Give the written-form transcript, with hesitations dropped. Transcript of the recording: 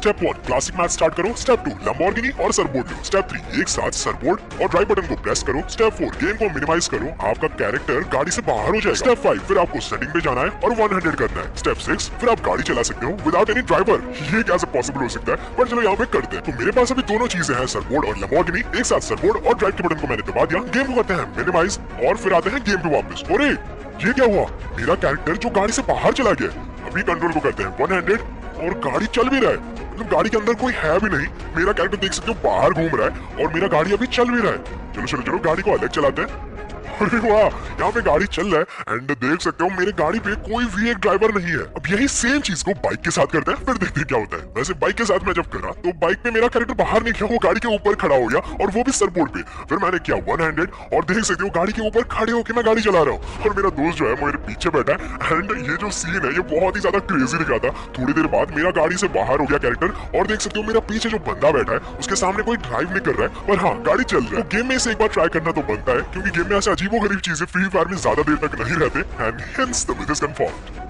Step 1 classic math start करो। Step 2 Lamborghini और surfboard लो। स्टेप 3 एक साथ सरबोर्ड और ड्राइव बटन को प्रेस करो। स्टेप 4 गेम को मिनिमाइज करो, आपका कैरेक्टर गाड़ी से बाहर हो जाएगा। स्टेप 5 फिर आपको सेटिंग पे जाना है और 100 करना है। स्टेप 6 फिर आप गाड़ी चला सकते हो विदाउट एनी ड्राइवर। ये कैसे पॉसिबल हो सकता है, पर चलो यहाँ पे करते हैं। तो मेरे पास अभी दोनों चीजें हैं, सरबोर्ड और लैम्बोर्गिनी। एक साथ सरबोर्ड और ड्राइव के बटन को मैंने दबा दिया। गेम को करते हैं मिनिमाइज और फिर आते हैं गेम पे वापस। और ये क्या हुआ, मेरा कैरेक्टर जो गाड़ी से बाहर चला गया। अभी कंट्रोल को करते हैं 100 और गाड़ी चल भी रहा है, मतलब गाड़ी के अंदर कोई है भी नहीं। मेरा कैरेक्टर देख सकते हो बाहर घूम रहा है और मेरा गाड़ी अभी चल भी रहा है। चलो चलो चलो गाड़ी को अलग चलाते हैं। अरे वाह, यहाँ पे गाड़ी चल रहा है एंड देख सकते हो मेरे गाड़ी पे कोई भी एक ड्राइवर नहीं है। अब यही सेम चीज को बाइक के साथ करते हैं, फिर देखते हैं क्या होता है। वैसे बाइक के साथ मैं जब करा तो बाइक पे मेरा कैरेक्टर बाहर नहीं गया, वो गाड़ी के ऊपर खड़ा हो गया और वो भी सरबोर्ड पे। फिर मैंने किया 100 और देख सकते हो गाड़ी के ऊपर खड़े होकर मैं गाड़ी चला रहा हूँ और मेरा दोस्त जो है मेरे पीछे बैठा है। एंड ये जो सीन है ये बहुत ही ज्यादा क्रेजी दिखा था। थोड़ी देर बाद मेरा गाड़ी से बाहर हो गया कैरेक्टर और देख सकते हो मेरा पीछे जो बंदा बैठा है उसके सामने कोई ड्राइव नहीं कर रहा है, पर हाँ गाड़ी चल रहा है। तो गेम में इसे एक बार ट्राई करना तो बनता है, क्योंकि गेम में ऐसे अजीबोगरीब चीजें फ्री फायर में ज्यादा देर तक नहीं रहते। And hence the myth is confirmed.